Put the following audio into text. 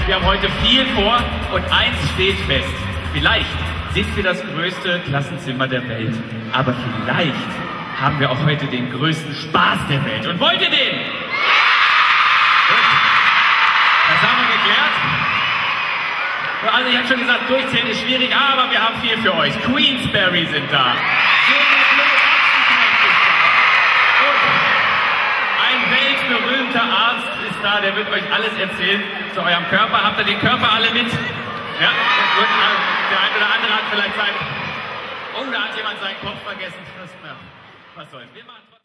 Wir haben heute viel vor und eins steht fest. Vielleicht sind wir das größte Klassenzimmer der Welt, aber vielleicht haben wir auch heute den größten Spaß der Welt. Und wollt ihr den? Gut. Das haben wir geklärt. Also ich habe schon gesagt, durchzählen ist schwierig, aber wir haben viel für euch. Queensberry sind da. Ein weltberühmter Arzt ist da, der wird euch alles erzählen zu eurem Körper. Habt ihr den Körper alle mit? Ja, gut. Der eine oder andere hat vielleicht seinen... Oh, da hat jemand seinen Kopf vergessen. Was soll's. Wir machen